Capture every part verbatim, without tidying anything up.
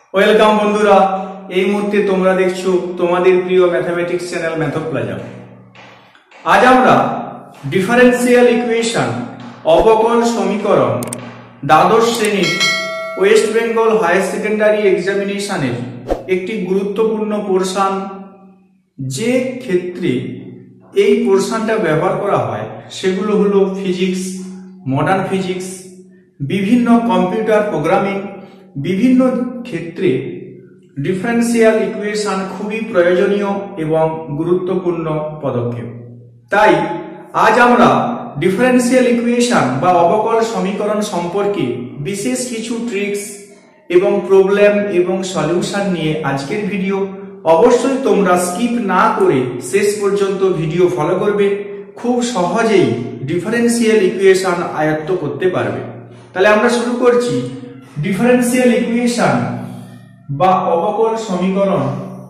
Welcome বন্ধুরা, এই মুহূর্তে তোমরা দেখছো তোমাদের প্রিয় ম্যাথমেটিক্স চ্যানেল ম্যাথড প্লাজা। আজ আমরা ডিফারেন্সিয়াল ইকুয়েশন অবকল সমীকরণ দ্বাদশ শ্রেণীর ওয়েস্ট বেঙ্গল হায়ার সেকেন্ডারি এক্সামিনেশনের একটি গুরুত্বপূর্ণ পোরশন, যে ক্ষেত্রে এই পোরশনটা ব্যবহার করা হয় সেগুলো হলো ফিজিক্স, মডার্ন ফিজিক্স, বিভিন্ন কম্পিউটার প্রোগ্রামিং, বিভিন্ন ক্ষেত্রে ডিফারেন্সিয়াল ইকুয়েশন খুবই প্রয়োজনীয় এবং গুরুত্বপূর্ণ পদক্ষেপ। তাই আজ আমরা ডিফারেন্সিয়াল ইকুয়েশন বা অবকল সমীকরণ সম্পর্কে বিশেষ কিছু ট্রিক্স এবং প্রবলেম এবং সলিউশন নিয়ে আজকের ভিডিও। অবশ্যই তোমরা স্কিপ না করে শেষ পর্যন্ত ভিডিও ফলো করবে, খুব সহজেই ডিফারেন্সিয়াল ইকুয়েশন আয়ত্ত করতে পারবে। তাহলে আমরা শুরু করছি ডিফারেন্সিয়াল ইকুয়েশন বা অবকল সমীকরণ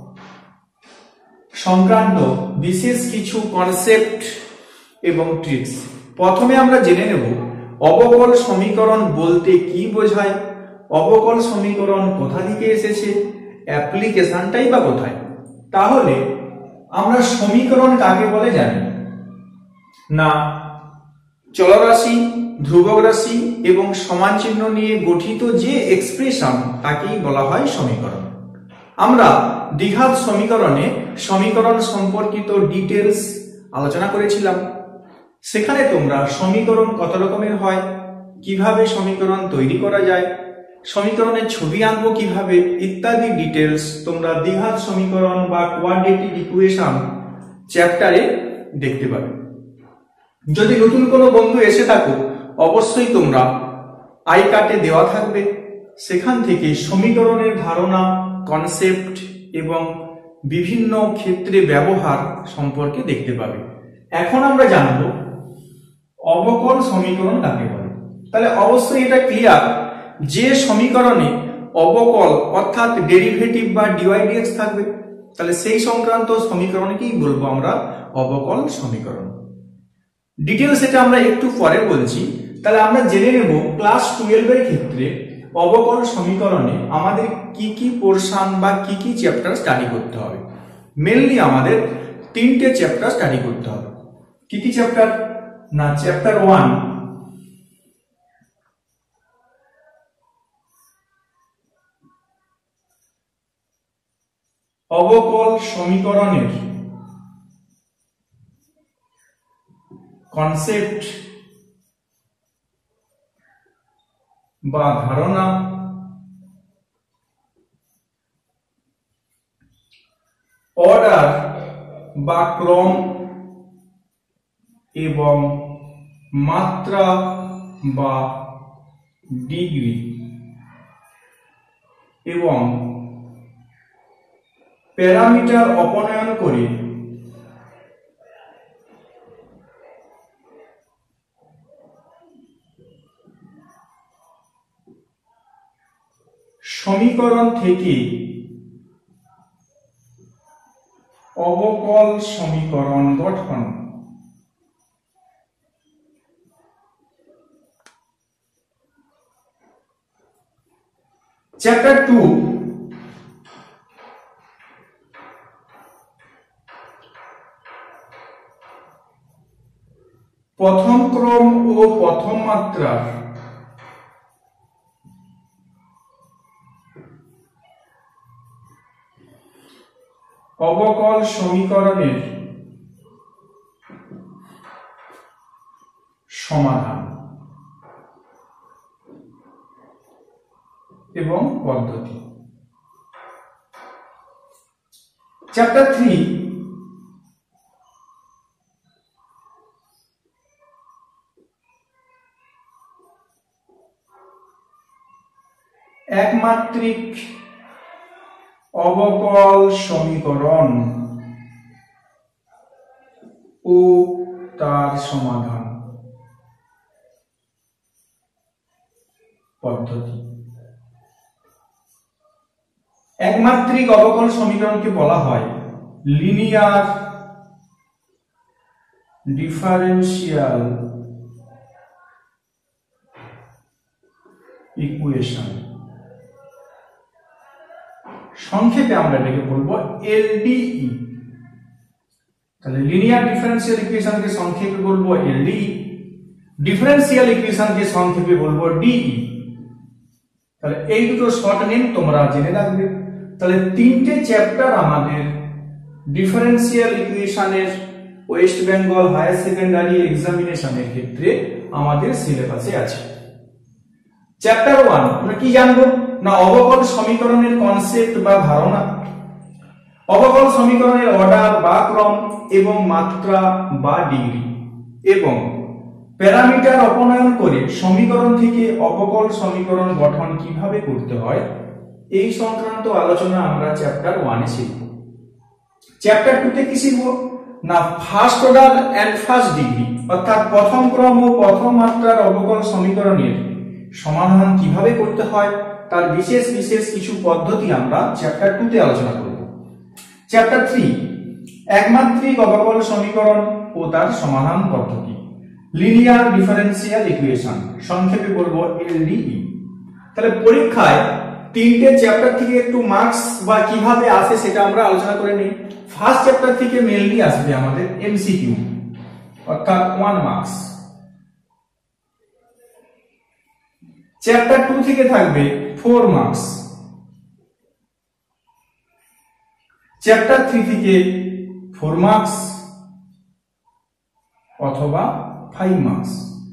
সংক্রান্ত বিশেষ কিছু কনসেপ্ট এবং ট্রিক্স। প্রথমে আমরা জেনে নেব অবকল সমীকরণ বলতে কি বোঝায়, অবকল সমীকরণ কোথা থেকে এসেছে, অ্যাপ্লিকেশনটাই বা কোথায়। তাহলে আমরা সমীকরণ কাকে বলে জানি না, চলরাশি, ধ্রুবক রাশি এবং সমান চিহ্ন নিয়ে গঠিত যে এক্সপ্রেশন তাকেই বলা হয় সমীকরণ। আমরা দ্বিঘাত সমীকরণে সমীকরণ সম্পর্কিত ডিটেলস আলোচনা করেছিলাম। সেখানে তোমরা সমীকরণ কত রকমের হয়, কিভাবে সমীকরণ তৈরি করা যায়, সমীকরণের ছবি আঁকবো কিভাবে, ইত্যাদি ডিটেলস তোমরা দ্বিঘাত সমীকরণ বা কোয়াড্রেটিক ইকুয়েশন চ্যাপ্টারে দেখতে পাবে। যদি নতুন কোনো বন্ধু এসে থাকো, অবশ্যই তোমরা আই কার্ডে দেওয়া থাকবে, সেখান থেকে সমীকরণের ধারণা, কনসেপ্ট এবং বিভিন্ন ক্ষেত্রে ব্যবহার সম্পর্কে দেখতে পাবে। এখন আমরা জানব অবকল সমীকরণ কাকে বলে। তাহলে অবশ্যই এটা ক্লিয়ার যে সমীকরণে অবকল অর্থাৎ ডেরিভেটিভ বা ডিওয়াই ডিএক্স থাকবে, তাহলে সেই সংক্রান্ত সমীকরণকেই বলবো আমরা অবকল সমীকরণ। ডিটেলস এটা আমরা একটু পরে বলছি। তাহলে আমরা জেনে নেব ক্লাস টুয়েলভ এর ক্ষেত্রে অবকল সমীকরণে আমাদের কি কি পোরশন বা কি কি চ্যাপ্টার স্টাডি করতে হবে। মেনলি আমাদের তিনটে চ্যাপ্টার স্টাডি করতে হবে। কি কি চ্যাপ্টার না, চ্যাপ্টার ওয়ান অবকল সমীকরণের কনসেপ্ট বা ধারণা, অর্ডার বা ক্রম এবং মাত্রা বা ডিগ্রি এবং প্যারামিটার অপনয়ন করে সমীকরণ থেকে অবকল সমীকরণ গঠন। চ্যাপ্টার টু প্রথম ক্রম ও প্রথম মাত্রার অবকল সমীকরণের সমাধান এবং পদ্ধতি। চ্যাপ্টার থ্রি একমাত্রিক অবকল সমীকরণ ও তার সমাধান পদ্ধতি। একমাত্রিক অবকল সমীকরণকে বলা হয় লিনিয়ার ডিফারেন্সিয়াল ইকুয়েশন। সংক্ষেপে আমরা এটাকে বলবো এলডিই। তাহলে লিনিয়ার ডিফারেন্সিয়াল ইকুয়েশনকে সংক্ষেপে বলবো এলডিই, ডিফারেন্সিয়াল ইকুয়েশনকে সংক্ষেপে বলবো ডিই। তাহলে এই দুটো শর্ট নেম তোমরা জেনে রাখবে। তাহলে তিনটে চ্যাপ্টার আমাদের ডিফারেন্সিয়াল ইকুয়েশনের ওয়েস্ট বেঙ্গল হায়ার সেকেন্ডারি এক্সামিনেশনের ক্ষেত্রে আমাদের সিলেবাসে আছে। চ্যাপ্টার ওয়ান আমরা কি জানবো না অবকল সমীকরণের কনসেপ্ট বা ধারণা, অবকল সমীকরণের অর্ডার বা ক্রম এবং মাত্রা বা ডিগ্রি, এবং প্যারামিটার অপনয়ন করে সমীকরণ থেকে অবকল সমীকরণ গঠন কিভাবে করতে হয় এই সংক্রান্ত আলোচনা আমরা চ্যাপ্টার ওয়ানে শিখব। চ্যাপ্টার টু তে কি শিখব না first order and first degree, অর্থাৎ প্রথম ক্রম ও প্রথম মাত্রার অবকল সমীকরণের সমাধান কিভাবে করতে হয় তার বিশেষ বিশেষ কিছু পদ্ধতি আমরা চ্যাপ্টার টু তে আলোচনা করব। চ্যাপ্টার থ্রি একমাত্রিক অবকল সমীকরণ ও তার সমাধান পদ্ধতি, লিনিয়ার ডিফারেন্সিয়াল ইকুয়েশন, সংক্ষেপে বলবো এলডিই। তাহলে পরীক্ষায় তিনটে চ্যাপ্টার থেকে একটু মার্কস বা কিভাবে আসে সেটা আমরা আলোচনা করে নিই। ফার্স্ট চ্যাপ্টার থেকে মেইনলি আসবে আমাদের এমসিকিউ, অর্থাৎ ওয়ান মার্কস। চ্যাপ্টার টু থেকে থাকবে ফোর মার্কস, চ্যাপ্টার থ্রি থেকে ফোর মার্কস অথবা ফাইভ মার্কস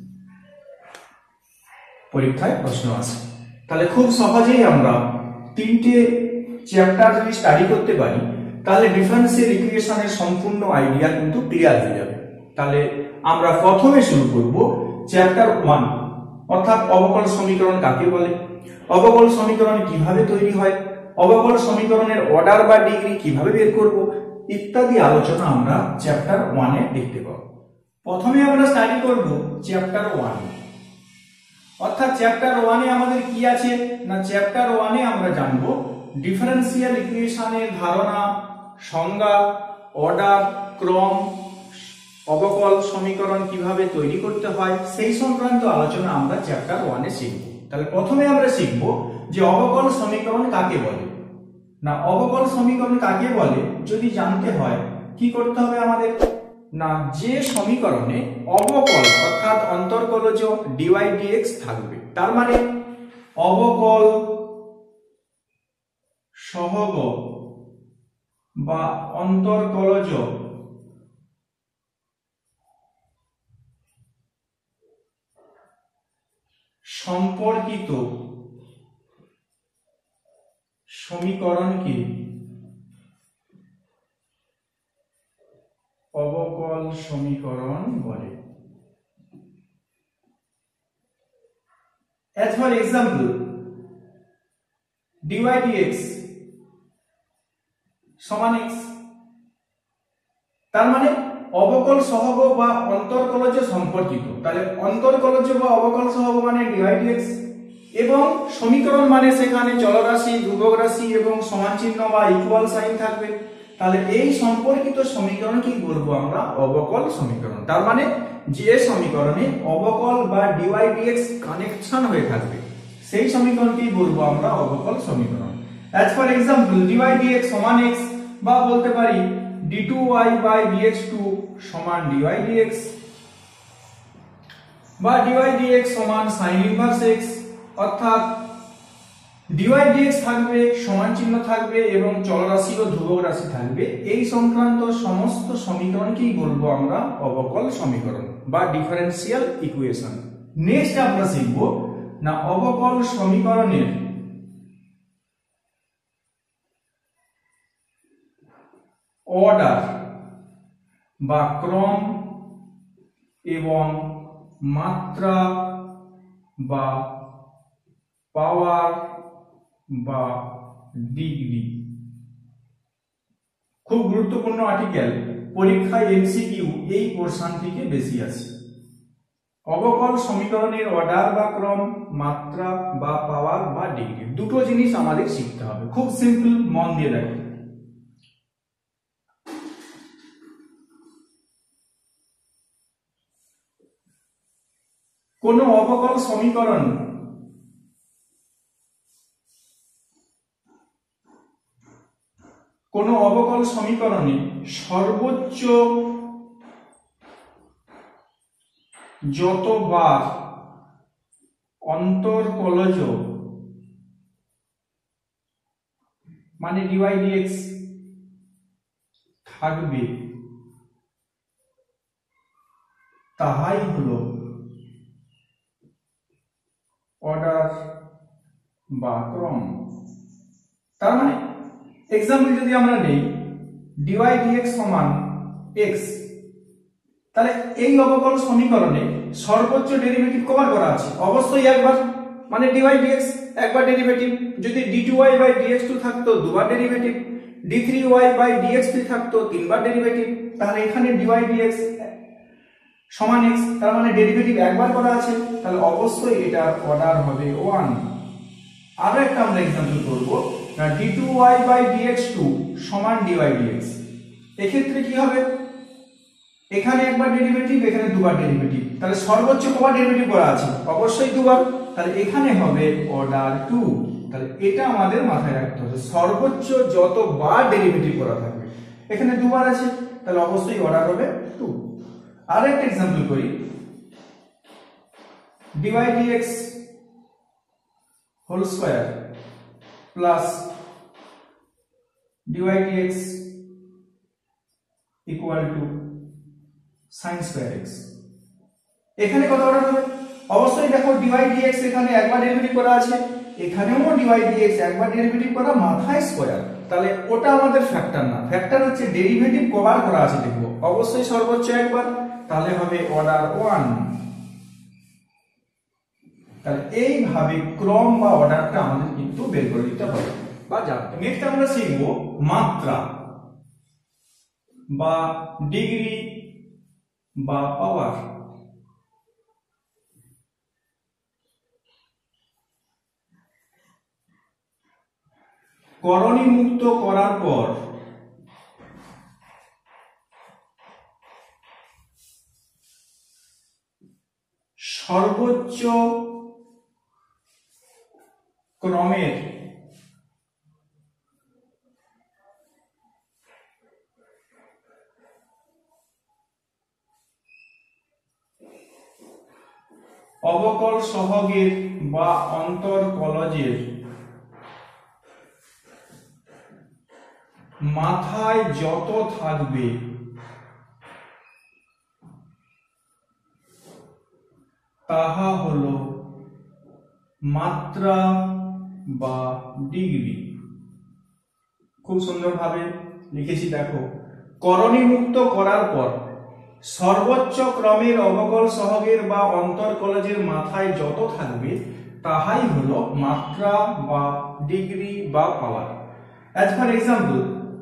পরীক্ষায় প্রশ্ন আসে। তাহলে খুব সহজেই আমরা তিনটে চ্যাপ্টার যদি স্টাডি করতে পারি তাহলে ডিফারেন্সিয়াল ইকুয়েশনের সম্পূর্ণ আইডিয়া কিন্তু ক্লিয়ার হয়ে যাবে। তাহলে আমরা প্রথমে শুরু করব চ্যাপ্টার ওয়ান, অর্থাৎ অবকল সমীকরণ কাকে বলে, অবকল সমীকরণ কিভাবে তৈরি হয়, অবকল সমীকরণের অর্ডার বা ডিগ্রি কিভাবে বের করব ইত্যাদি আলোচনা আমরা চ্যাপ্টার ওয়ানে দেখতে পাবো। প্রথমে আমরা স্টাডি করব চ্যাপ্টার ওয়ান, অর্থাৎ চ্যাপ্টার ওয়ানে আমাদের কি আছে না চ্যাপ্টার ওয়ানে আমরা জানবো ডিফারেন্সিয়াল ইকুয়েশনের ধারণা, সংজ্ঞা, অর্ডার, ক্রম, অবকল সমীকরণ কিভাবে তৈরি করতে হয় সেই সংক্রান্ত আলোচনা আমরা চ্যাপ্টার ওয়ানে শিখব। তাহলে প্রথমে আমরা শিখব যে অবকল সমীকরণ কাকে বলে। না অবকল সমীকরণ কাকে বলে যদি জানতে হয় কি করতে হবে আমাদের না যে সমীকরণে অবকল অর্থাৎ অন্তর্কলজ ডিওয়াই ডিএক্স থাকবে, তার মানে অবকল সহগ বা অন্তর্কলজ সম্পর্কিত সমীকরণকে অবকল সমীকরণ বলে। As for example, dy dx সমান x, তার মানে অবকল সহগ বা অন্তর্কলজ সম্পর্কিত। তাহলে অন্তর্কলজ বা অবকল সহগ মানে dy dx, এবং সমীকরণ মানে সেখানে চলরাশি, ধ্রুবক রাশি এবং সমান চিহ্ন বা ইকুয়াল সাইন থাকবে। তাহলে এই সম্পর্কিত সমীকরণ কি বলবো আমরা অবকল সমীকরণ। তার মানে যে সমীকরণে অবকল বা ডিওয়াই ডিএক্স কানেকশন হয়ে থাকবে সেই সমীকরণকেই বলবো আমরা অবকল সমীকরণ। As for example, dy dx সমান x, বা বলতে পারি D two Y by D X two সমান dy dx, বা dy dx সমান sin ইনভার্স x, অর্থাৎ dy dx থাকবে, সমান চিহ্ন থাকবে এবং চলরাশি ও ধ্রুবক রাশি থাকবে। এই সংক্রান্ত সমস্ত সমীকরণকেই বলবো আমরা অবকল সমীকরণ বা ডিফারেন্সিয়াল ইকুয়েশন। নেক্সট আমরা শিখব না অবকল সমীকরণের অর্ডার বা ক্রম এবং মাত্রা বা পাওয়ার বা ডিগ্রি। খুব গুরুত্বপূর্ণ আর্টিকেল, পরীক্ষায় এমসিকিউ এই পোরশন থেকে বেশি আছে। অবকল সমীকরণের অর্ডার বা ক্রম, মাত্রা বা পাওয়ার বা ডিগ্রি, দুটো জিনিস আমাদের শিখতে হবে। খুব সিম্পল, মন দিয়ে দেখো। কোন অবকল সমীকরণ কোন অবকল সমীকরণে সর্বোচ্চ যতবার অন্তরকলজ মানে ডিওয়াই ডিএক্স থাকবে তাহাই হলো অর্ডার বা ক্রম। তার মানে এক্সাম্পল যদি আমরা নেই ডিওয়াই ডিএক্স সমান এক্স, তাহলে এই অবকল সমীকরণে সর্বোচ্চ ডেরিভেটিভ কবার করা আছে? অবশ্যই একবার, মানে ডিওয়াই ডিএক্স একবার ডেরিভেটিভ। যদি D two Y by DX two থাকতো দুবার derivative, D three Y by DX three থাকতো তিনবার ডেরিভেটিভ। তাহলে এখানে ডিওয়াই ডিএক্স সমান এক্স, তার মানে ডেরিভেটিভ একবার করা আছে, তাহলে অবশ্যই এটার অর্ডার হবে ওয়ান। আরো একটা আমরা एग्जांपल করব, D two Y by DX two সমান ডিওয়াই ডিএক্স। এক্ষেত্রে কি হবে? এখানে একবার ডেরিভেটিভ, এখানে দুবার ডেরিভেটিভ, তাহলে সর্বোচ্চ কবার ডেরিভেটিভ করা আছে? অবশ্যই দুবার, তাহলে এখানে হবে অর্ডার টু। তাহলে এটা আমাদের মাথায় রাখতে হবে, সর্বোচ্চ যতবার ডেরিভেটিভ করা থাকবে, এখানে দুবার আছে, তাহলে অবশ্যই অর্ডার হবে টু। আরেকটা एग्जांपल করি, dy dx whole square plus dy dx equal to sin square x। এখানে কত অর্ডার হবে? অবশ্যই দেখো dy dx এখানে একবার ডেরিভেটিভ করা আছে, এখানেও dy dx একবার ডেরিভেটিভ করা মাথায় স্কয়ার, তাহলে ওটা আমাদের ফ্যাক্টর না, ফ্যাক্টর হচ্ছে ডেরিভেটিভ কবার করা আছে দেখবো, অবশ্যই সর্বোচ্চ একবার, তাহলে হবে অর্ডার ওয়ান। তাহলে এইভাবে ক্রম বা অর্ডারটা আমাদের কিন্তু বের করে দিতে হবে বা জানতে। নেক্সট আমরা শিখব মাত্রা বা ডিগ্রি বা পাওয়ার। করণী মুক্ত করার পর সর্বোচ্চ ক্রমের অবকল সহগের বা অন্তরকলজের মাথায় যত থাকবে তাহা হলো মাত্রা বা ডিগ্রি। খুব সুন্দরভাবে লিখেছি দেখো, করণী মুক্ত করার পর সর্বোচ্চ ক্রমের অবকল সহগের বা অন্তরকলজের মাথায় যত থাকবে তাহাই হলো মাত্রা বা ডিগ্রি বা power. As for example,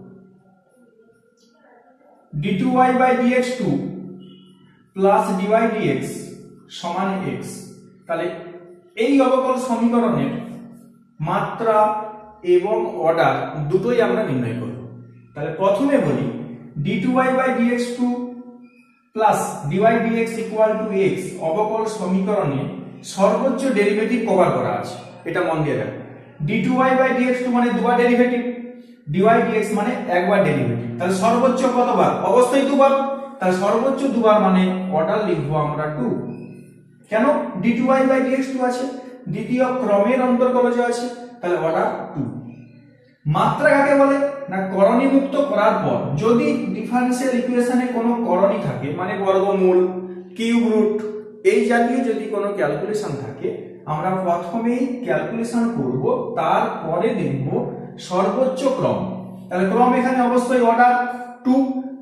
D two Y by dx two plus dy dx সমান x। তাহলে এই অবকল সমীকরণের মাত্রা এবং অর্ডার দুটোই আমরা নির্ণয় করব। তাহলে প্রথমে বলি D two Y by dx two plus dy dx equal to x অবকল সমীকরণে সর্বোচ্চ ডেরিভেটিভ কভার করা আছে, এটা মন দিয়ে দেখো। D two Y by dx two মানে দুবার ডেরিভেটিভ, dy dx মানে একবার ডেরিভেটিভ, তাহলে সর্বোচ্চ কতবার? অবশ্যই দুবার, তাহলে সর্বোচ্চ দুবার মানে অর্ডার লিখবো আমরা টু। কেন? D two Y by dx two আছে, দ্বিতীয় ক্রমের অন্তরকলজ আছে, তাহলে অর্ডার টু। মাত্রা কাকে বলে না? করণী মুক্ত করার পর যদি ডিফারেন্সিয়াল ইকুয়েশনে কোনো করণী থাকে, মানে বর্গমূল, কিউব রুট, এই জাতীয় যদি কোনো ক্যালকুলেশন থাকে, আমরা প্রথমেই ক্যালকুলেশন করব, তারপরে দেখব সর্বোচ্চ ক্রম। তাহলে ক্রম এখানে অবশ্যই অর্ডার টু,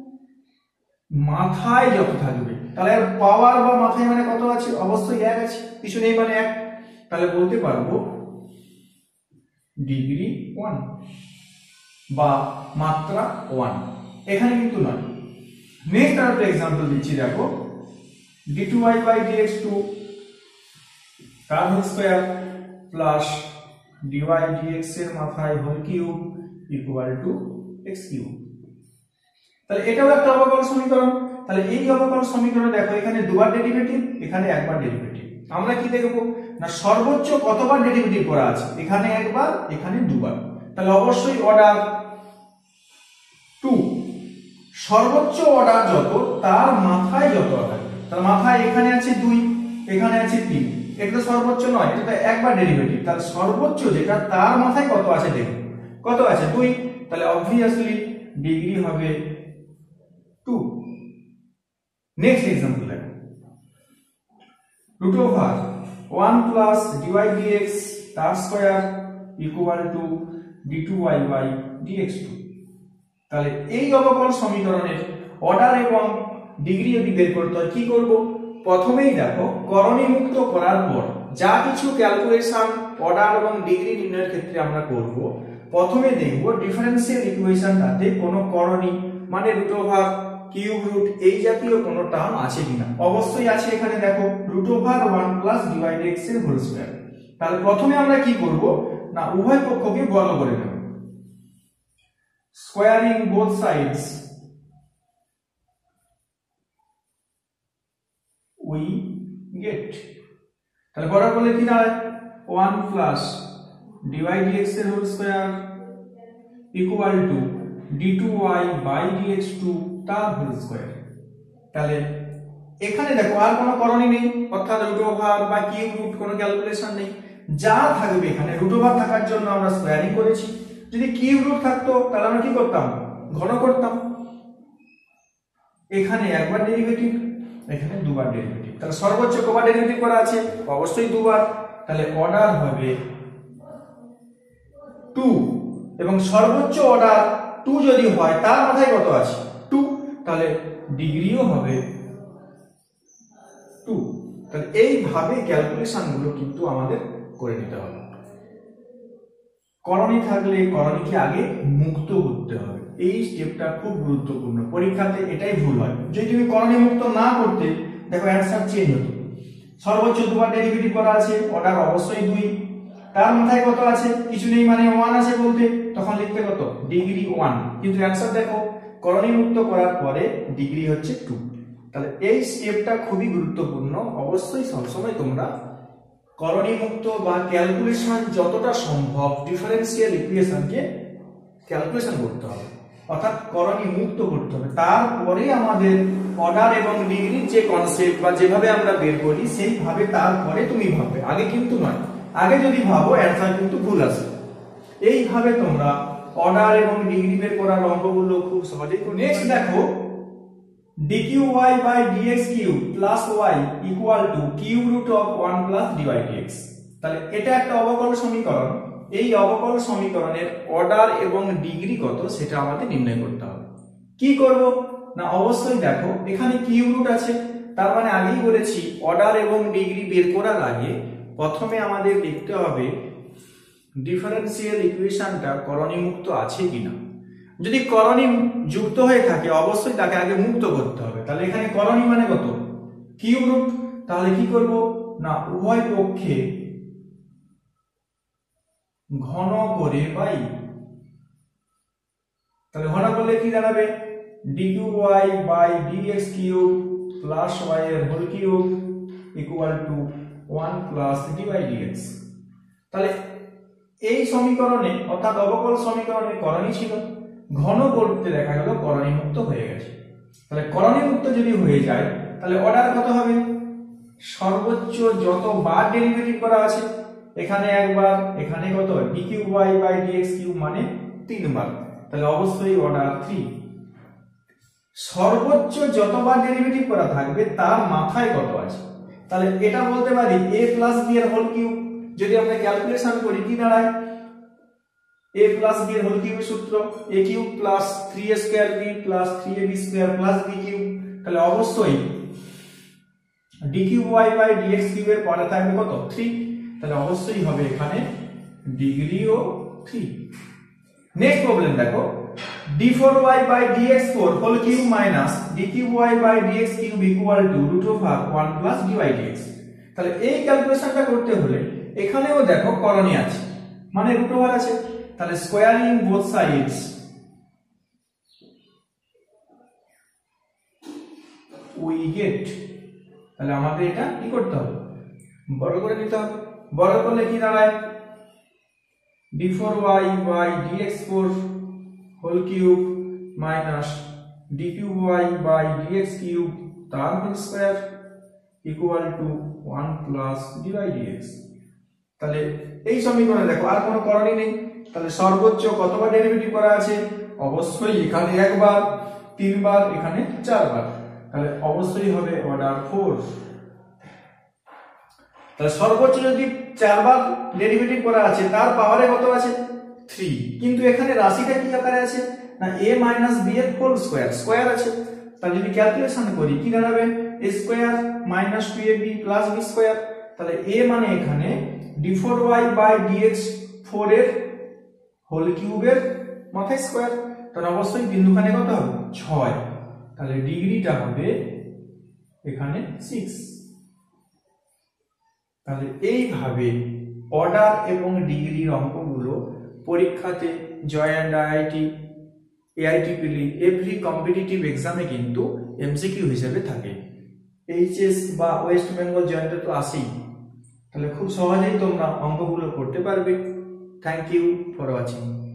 মাথায় যত থাকবে, তাহলে পাওয়ার বা মাথায় মানে কত আছে? অবশ্যই এক আছে, কিছু নেই মানে এক, তাহলে বলতে পারবো ডিগ্রি ওয়ান বা মাত্রা ওয়ান, এখানে কিন্তু নয়। নেক্সট আর একটা एग्जांपल দিচ্ছি দেখো, D two Y by dx two তার whole square plus dy dx এর মাথায় whole cube equal to x cube. তাহলে এটাও একটা অবকল সমীকরণ। তাহলে এই অবকল সমীকরণে দেখো এখানে দুবার ডেরিভেটিভ, এখানে একবার ডেরিভেটিভ। আমরা কি দেখব না সর্বোচ্চ কতবার ডেরিভেটিভ করা আছে? এখানে একবার, এখানে দুবার, তাহলে অবশ্যই অর্ডার সর্বোচ্চ অর্ডার যত তার মাথায় যত অর্ডার, তার মাথায় এখানে আছে দুই, এখানে আছে তিন, এটা তো সর্বোচ্চ নয়, এটা তো একবার ডেরিভেটিভ, তাহলে সর্বোচ্চ যেটা তার মাথায় কত আছে দেখুন, কত আছে দুই, তাহলে অবভিয়াসলি ডিগ্রি হবে টু। নেক্সট এক্সাম্পল দেখো, root over one plus DY DX তার square equal to D two Y by DX two. তাহলে এই অবকল সমীকরণের অর্ডার এবং ডিগ্রি যদি বের করতে হয় কি করব, প্রথমেই দেখো করণী মুক্ত করার পর যা কিছু ক্যালকুলেশন অর্ডার এবং ডিগ্রি নির্ণয়ের ক্ষেত্রে আমরা করব, প্রথমে দেখব ডিফারেন্সিয়াল ইকুয়েশনটাতে কোনো করণী মানে রুট ওভার কিউব রুট এই জাতীয় কোনো টার্ম আছে কিনা। অবশ্যই আছে, এখানে দেখো root over one plus divide X এর হোল স্কয়ার। তাহলে প্রথমে আমরা কি করব না উভয় পক্ষকে বর্গ করে নেব, squaring both sides we get. তাহলে বর্গ করলে কি দাঁড়ায় ওয়ান প্লাস ডিভাইড এক্স এর whole square equal to D two Y by DX two তার হোল স্কয়ার। তাহলে এখানে দেখো আর কোনো করণী নেই, অর্থাৎ রুট ওভার বা কিউব রুট কোনো ক্যালকুলেশন নেই, যা থাকবে এখানে রুট ওভার থাকার জন্য আমরা স্কয়ারিং করেছি, যদি কিউব রুট থাকতো তাহলে আমরা কি করতাম ঘন করতাম। এখানে একবার ডেরিভেটিভ, এখানে দুবার ডেরিভেটিভ, তাহলে সর্বোচ্চ কবার ডেরিভেটিভ করা আছে অবশ্যই দুবার, তাহলে অর্ডার হবে টু, এবং সর্বোচ্চ অর্ডার টু যদি হয় তার মাথায় কত আছে টু, তাহলে ডিগ্রিও হবে টু। তাহলে এইভাবে ক্যালকুলেশন গুলো কিন্তু আমাদের করে নিতে হবে। করণী থাকলে করণীকে আগে মুক্ত করতে হবে, এই স্টেপটা খুব গুরুত্বপূর্ণ, পরীক্ষাতে এটাই ভুল হয়, যদি তুমি করণী মুক্ত না করতে দেখো অ্যান্সার চেঞ্জ হতো। সর্বোচ্চ দুবার ডেরিভেটিভ করা আছে, অর্ডার অবশ্যই দুই, তার মাথায় কত আছে কিছু নেই মানে ওয়ান আছে বলতে, তখন লিখতে কত ডিগ্রি ওয়ান, কিন্তু অ্যান্সার দেখো করণী মুক্ত করার পরে ডিগ্রি হচ্ছে টু। তাহলে এই স্টেপটা খুবই গুরুত্বপূর্ণ, অবশ্যই সবসময় তোমরা করণী মুক্ত বা ক্যালকুলেশন যতটা সম্ভব ডিফারেন্সিয়াল ইকুয়েশনকে ক্যালকুলেশন করতে হবে, অর্থাৎ করণী মুক্ত করতে হবে, তারপরে আমাদের অর্ডার এবং ডিগ্রির যে কনসেপ্ট বা যেভাবে আমরা বের করি সেইভাবে তারপরে তুমি ভাববে, আগে কিন্তু নয়। আগে যদি ভাবো অ্যান্সার কিন্তু ভুল আসে। এইভাবে তোমরা অর্ডার এবং ডিগ্রি বের করার অঙ্কগুলো খুব সহজেই করবে। নেক্সট দেখো d q y by dx cube plus y equal to cube root of one plus dy dx। তাহলে এটা একটা অবকল সমীকরণ, এই অবকল সমীকরণের অর্ডার এবং ডিগ্রি কত সেটা আমাদের নির্ণয় করতে হবে। কি করব না অবশ্যই দেখো এখানে কিউব রুট আছে, তার মানে আগেই বলেছি অর্ডার এবং ডিগ্রি বের করার আগে প্রথমে আমাদের দেখতে হবে ডিফারেন্সিয়াল ইকুয়েশনটা করণীমুক্ত আছে কিনা। যদি করণী যুক্ত হয়ে থাকে অবশ্যই তাকে আগে মুক্ত করতে হবে। তাহলে এখানে করণী মানে কত কিউব রুট, তাহলে কি করব না উভয় পক্ষে ঘন করে পাই। তাহলে ঘন করলে কি দাঁড়াবে d cube y by dx cube plus y এর whole cube equal to one plus d by dx. তাহলে এই সমীকরণে অর্থাৎ অবকল সমীকরণে করণী ছিল, ঘন করতে দেখা গেল করণী মুক্ত হয়ে গেছে। তাহলে করণী মুক্ত যদি হয়ে যায় তাহলে অর্ডার কত হবে সর্বোচ্চ যত বার ডেরিভেটিভ করা আছে, এখানে একবার এখানে কত d cube y by dx cube মানে তিনবার, তাহলে অবশ্যই অর্ডার থ্রি। সর্বোচ্চ যতবার ডেরিভেটিভ করা থাকবে তার মাথায় কত আছে, তাহলে এটা বলতে পারি a প্লাস b এর হোল কিউব। যদি আমরা ক্যালকুলেশন করি কি দাঁড়ায় a প্লাস b এর হোল কিউবের সূত্র a cube plus three a square b plus three a b square plus b cube. তাহলে অবশ্যই d cube y by dx কিউবের পরে থাকবে কত থ্রি, তাহলে অবশ্যই হবে এখানে ডিগ্রিও থ্রি। নেক্সট প্রবলেম দেখো d four y by dx four whole cube minus d cube y by dx cube equal to root over one plus dy dx। তাহলে এই ক্যালকুলেশনটা করতে হলে এখানেও দেখো করণী আছে মানে রুট ওভার আছে, তাহলে squaring both sides we get. তাহলে আমাদের এটা কি করতে হবে বর্গ করে নিতে হবে। বর্গ করলে কি দাঁড়ায় d four y by dx four whole cube minus d cube y by dx cube তার whole square equal to one plus d by dx. তাহলে এই সমীকরণে দেখো আর কোনো করণই নেই, তাহলে সর্বোচ্চ কতবার ডেরিভেটিভ করা আছে? অবশ্যই এখানে একবার, তিনবার, এখানে চারবার, তাহলে অবশ্যই হবে অর্ডার ফোর। তাহলে সর্বোচ্চ যদি চারবার ডেরিভেটিভ করা আছে তার পাওয়ারে কত আছে? থ্রি। কিন্তু এখানে রাশিটা কি আকারে আছে না a মাইনাস b এর হোল স্কয়ার, স্কয়ার আছে। তাহলে যদি ক্যালকুলেশন করি কি দাঁড়াবে? a square minus two a b plus b square. তাহলে a মানে এখানে d four y by dx four এর হোল কিউবের মাথায় স্কয়ার, তাহলে অবশ্যই বিন্দুখানে কত হবে? ছয়। তাহলে ডিগ্রিটা হবে এখানে সিক্স। তাহলে এইভাবে অর্ডার এবং ডিগ্রির অঙ্কগুলো পরীক্ষাতে জয় অ্যান্ড আইআইটি, এআইটিপিলি এভরি কম্পিটিটিভ এক্সামে কিন্তু এমসিকিউ হিসেবে থাকে। এইচএস বা ওয়েস্ট বেঙ্গল জয়েন্টে তো আসেই, তাহলে খুব সহজেই তোমরা অঙ্কগুলো করতে পারবে। Thank you for watching.